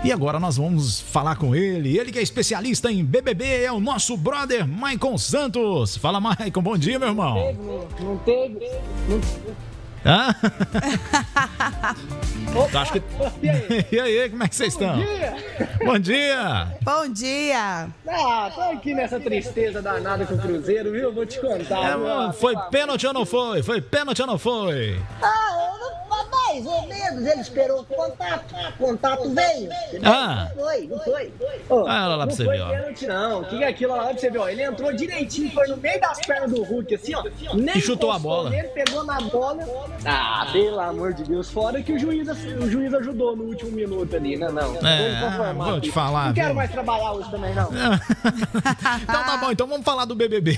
E agora nós vamos falar com ele que é especialista em BBB, é o nosso brother Maicon Santos. Fala, Maicon, bom dia, meu irmão. Não teve. Hã? Opa, Acho que... e aí? E aí, como é que vocês estão? Bom dia! Bom dia! Bom dia! Tô aqui nessa tristeza danada com o Cruzeiro, viu? Vou te contar. Mano, foi pênalti ou não foi? Foi pênalti ou não foi? Mais ou menos, ele esperou o contato veio. Ah. Não foi. Ah, olha lá pra você ver, ó. Não foi pênalti, não. O que é aquilo lá pra você ver, ó? Ele entrou direitinho, foi no meio das pernas do Hulk, assim, ó. Nem E chutou a bola. Ele pegou na bola. Pelo amor de Deus. Fora que o juiz ajudou no último minuto ali, né? Não. Vou te falar. Não quero viu? mais trabalhar hoje também, não. Então tá bom, então vamos falar do BBB.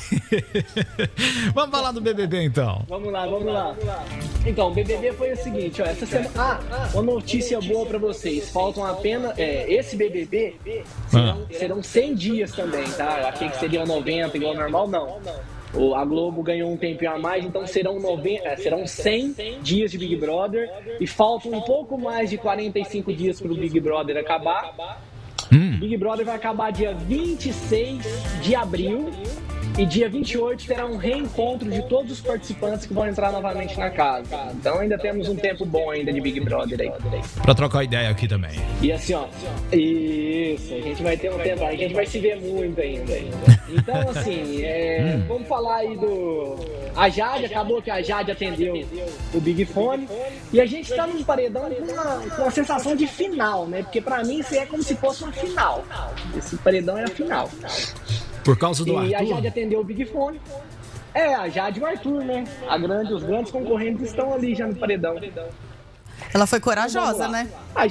Vamos falar do BBB, então. Vamos lá. Então, o BBB foi o seguinte, ó, essa semana... uma notícia boa pra vocês. Faltam apenas... esse BBB serão 100 dias também, tá? Eu achei que seriam 90, igual ao normal, não. A Globo ganhou um tempinho a mais, então serão 100 dias de Big Brother. E faltam um pouco mais de 45 dias pro Big Brother acabar. Big Brother vai acabar dia 26 de abril. E dia 28 terá um reencontro de todos os participantes que vão entrar novamente na casa. Então ainda temos um tempo bom ainda de Big Brother aí. Pra trocar ideia aqui também. E assim, ó, isso, a gente vai ter um tempo, a gente vai se ver muito ainda. Então assim, vamos falar aí a Jade, acabou que a Jade atendeu o Big Fone. E a gente tá num paredão com uma sensação de final, né? Porque pra mim isso é como se fosse uma final. Esse paredão é a final. Por causa do E Arthur? a Jade atendeu o Big Fone. A Jade e o Arthur, né? Os grandes concorrentes estão ali já no paredão. Ela foi corajosa, né?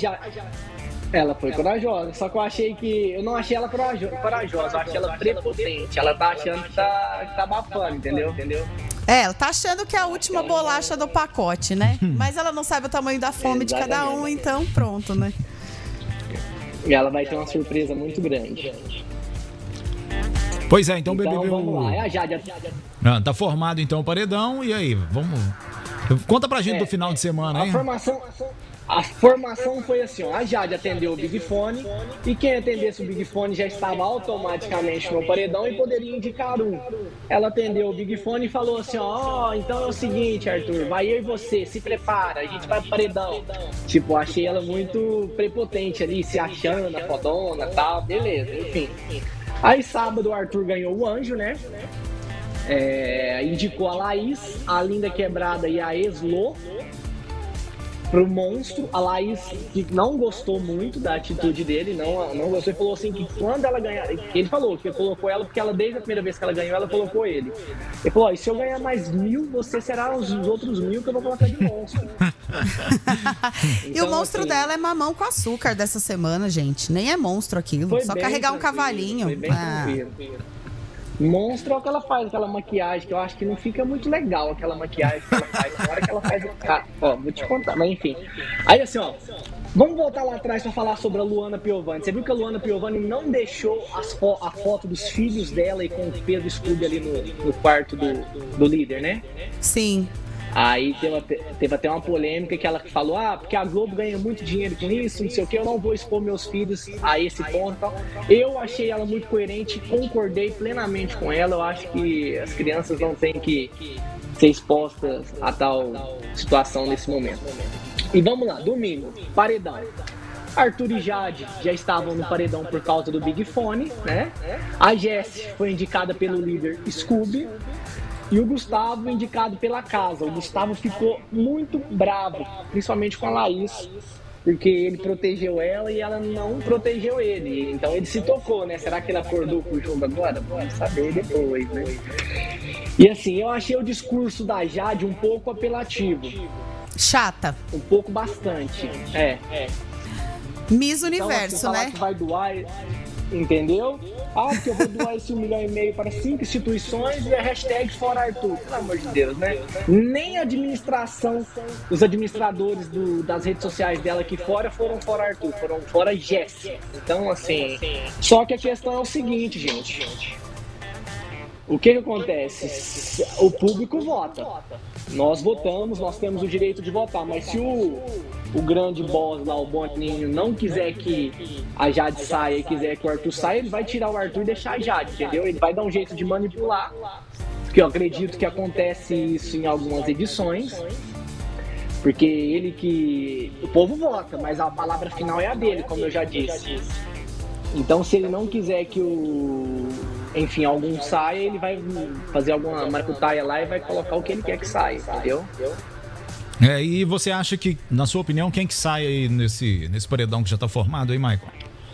Ela foi corajosa, só que eu não achei ela corajosa, eu achei ela prepotente. Ela tá achando que tá abafando, entendeu? Ela tá achando que é a última bolacha do pacote, né? Mas ela não sabe o tamanho da fome de cada um, então pronto, né? E ela vai ter uma surpresa muito grande. Pois é, então o BBB... vamos lá, a Jade. Tá formado então o paredão, e aí, vamos... Conta pra gente do final de semana, hein? A formação foi assim, ó, a Jade atendeu o Big Fone e quem atendesse o Big Fone já estava automaticamente no paredão e poderia indicar um. Ela atendeu o Big Fone e falou assim, ó, então é o seguinte, Arthur, vai eu e você, se prepara, a gente vai pro paredão. Tipo, achei ela muito prepotente ali, se achando, a fodona e tal, beleza, enfim. Aí sábado o Arthur ganhou o anjo, né? Indicou a Laís, a Linda Quebrada e a Eslo pro monstro. A Laís que não gostou muito da atitude dele, não gostou, e falou assim que quando ela ganhar, ele falou que colocou ela porque ela desde a primeira vez que ela ganhou, ela colocou ele. Ele falou, e se eu ganhar mais 1000, você será os outros 1000 que eu vou colocar de monstro. E o monstro dela é mamão com açúcar dessa semana, gente. Nem é monstro aquilo, só carregar um cavalinho. Foi bem tranquilo. Monstro é o que ela faz, aquela maquiagem, que eu acho que não fica muito legal aquela maquiagem que ela faz. Na hora que ela faz vou te contar, mas enfim. Aí assim, ó, vamos voltar lá atrás pra falar sobre a Luana Piovani. Você viu que a Luana Piovani não deixou a foto dos filhos dela e com o Pedro Scooby ali no quarto do líder, né? Sim. Aí teve até uma polêmica que ela falou, porque a Globo ganha muito dinheiro com isso, não sei o que, eu não vou expor meus filhos a esse ponto e tal. Eu achei ela muito coerente, concordei plenamente com ela, eu acho que as crianças não têm que ser expostas a tal situação nesse momento. E vamos lá, domingo, paredão. Arthur e Jade já estavam no paredão por causa do Big Fone, né? A Jessie foi indicada pelo líder Scooby. E o Gustavo indicado pela casa. O Gustavo ficou muito bravo, principalmente com a Laís, porque ele protegeu ela e ela não protegeu ele. Então ele se tocou, né? Será que ele acordou com o jogo agora? Vamos saber depois, né? E assim, eu achei o discurso da Jade um pouco apelativo. Chata. Um pouco bastante. Miss Então, Universo, assim, né? Que vai doar, entendeu? Porque eu vou doar esse 1,5 milhão para 5 instituições e a hashtag fora Arthur. Pelo amor de Deus, né? Nem a administração, os administradores das redes sociais dela aqui fora foram fora Arthur, foram fora Jessie. Então, assim, só que a questão é o seguinte, gente. O que acontece? O público vota. Nós votamos, nós temos o direito de votar, mas se o grande boss lá, o Boninho, não quiser que a Jade saia e quiser que o Arthur saia, ele vai tirar o Arthur e deixar a Jade, entendeu? Ele vai dar um jeito de manipular, porque eu acredito que acontece isso em algumas edições, porque ele que... O povo vota, mas a palavra final é a dele, como eu já disse. Então, se ele não quiser que enfim, algum saia, ele vai fazer alguma maracutaia lá e vai colocar o que ele quer que saia, entendeu? E você acha que, na sua opinião, quem que sai aí nesse paredão que já tá formado aí, Michael?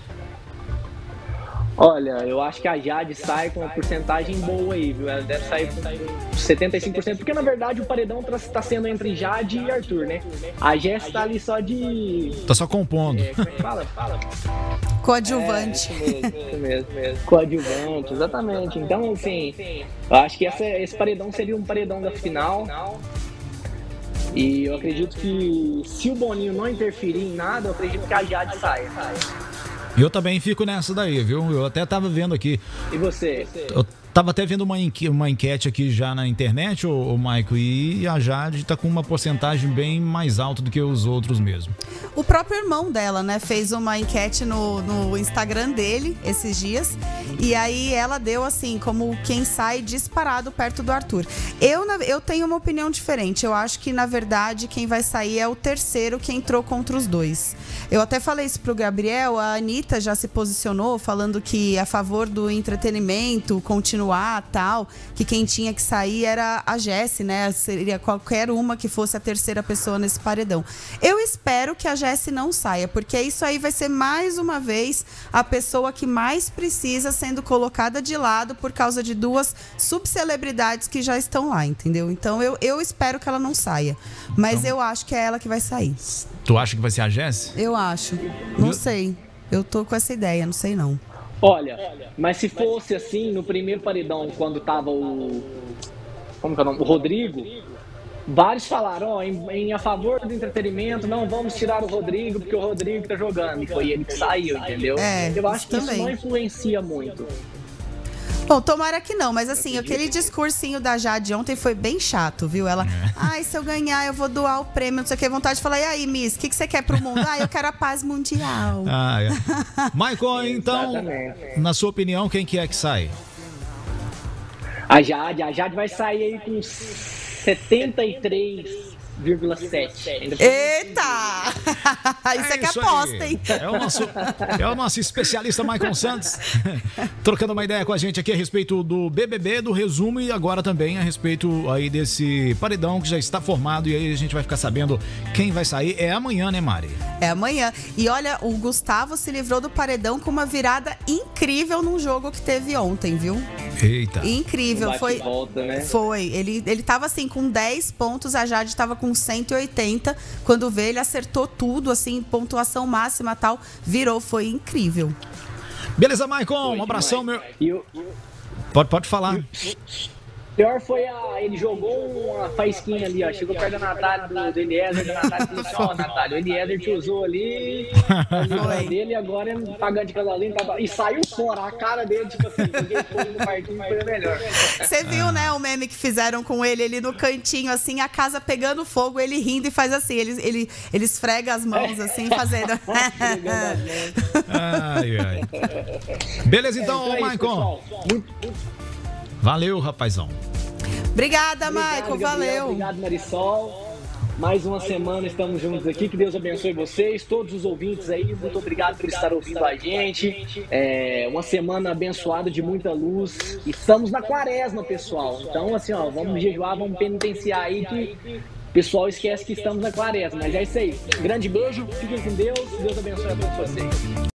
Olha, eu acho que a Jade sai com uma porcentagem boa aí, viu? Ela deve sair com 75%, porque na verdade o paredão tá sendo entre Jade e Arthur, né? A Jess tá ali só de... Tá só compondo. Como é que fala? Coadjuvante. Isso mesmo. Coadjuvante, exatamente. Então, assim, eu acho que esse paredão seria um paredão da final. E eu acredito que se o Boninho não interferir em nada, eu acredito que a Jade saia. Eu também fico nessa daí, viu? Eu até tava vendo aqui. E você? Eu tava até vendo uma enquete aqui já na internet, ô Michael, e a Jade tá com uma porcentagem bem mais alta do que os outros mesmo. O próprio irmão dela, né, fez uma enquete no Instagram dele esses dias. E aí ela deu assim, como quem sai disparado perto do Arthur. Eu tenho uma opinião diferente. Eu acho que, na verdade, quem vai sair é o terceiro que entrou contra os dois. Eu até falei isso pro Gabriel, a Anitta já se posicionou falando que é a favor do entretenimento, continuar, tal, que quem tinha que sair era a Jessi, né? Seria qualquer uma que fosse a terceira pessoa nesse paredão. Eu espero que a Jessi não saia, porque isso aí vai ser mais uma vez a pessoa que mais precisa sendo colocada de lado por causa de duas subcelebridades que já estão lá, entendeu? Então eu espero que ela não saia, mas eu acho que é ela que vai sair. Tu acha que vai ser a Jessi? Eu acho. Não sei. Eu tô com essa ideia, não sei não. Olha, mas se fosse assim, no primeiro paredão, quando tava como que é o nome? O Rodrigo, vários falaram, ó, em a favor do entretenimento, não vamos tirar o Rodrigo, porque o Rodrigo tá jogando. E foi ele que saiu, entendeu? Eu acho que isso não influencia muito. Bom, tomara que não, mas assim, aquele discursinho da Jade ontem foi bem chato, viu? Ela, ai, se eu ganhar, eu vou doar o prêmio, não sei o que, vontade de falar, e aí, Miss, o que você quer pro mundo? Ah, eu quero a paz mundial. Michael, então, na sua opinião, quem que é que sai? A Jade vai sair aí com 73,7. Eita! Isso é que aposta, hein? É o nosso especialista Michael Santos trocando uma ideia com a gente aqui a respeito do BBB, do resumo e agora também a respeito aí desse paredão que já está formado e aí a gente vai ficar sabendo quem vai sair. É amanhã, né, Mari? É amanhã. E olha, o Gustavo se livrou do paredão com uma virada incrível num jogo que teve ontem, viu? Eita. Incrível. Foi. Volta, né? Foi. Ele tava assim com 10 pontos, a Jade tava com 180. Quando veio, ele acertou tudo, assim, pontuação máxima e tal. Virou, foi incrível. Beleza, Michael, um abração, meu. Pode falar. Pior foi ele jogou uma faísquinha ali, ó. Chegou perto da Natália, do Eliezer, da Natália falou assim, ó, Natália, o Eliezer te usou ali, dele, e agora é pagando de casalzinho, e saiu fora, a cara dele, tipo assim, ninguém foi no partido, foi melhor. Você viu, né, o meme que fizeram com ele no cantinho, assim, a casa pegando fogo, ele rindo e faz assim, ele esfrega as mãos, assim, fazendo... ai. Beleza, então, Michael. Valeu, rapazão. Obrigada, Michael. Valeu. Obrigado, Marisol. Mais uma semana estamos juntos aqui. Que Deus abençoe vocês, todos os ouvintes aí. Muito obrigado por estar ouvindo a gente. Uma semana abençoada de muita luz. Estamos na quaresma, pessoal. Então, assim, ó, vamos jejuar, vamos penitenciar aí que o pessoal esquece que estamos na quaresma. Mas é isso aí. Grande beijo, fiquem com Deus. Deus abençoe a todos vocês.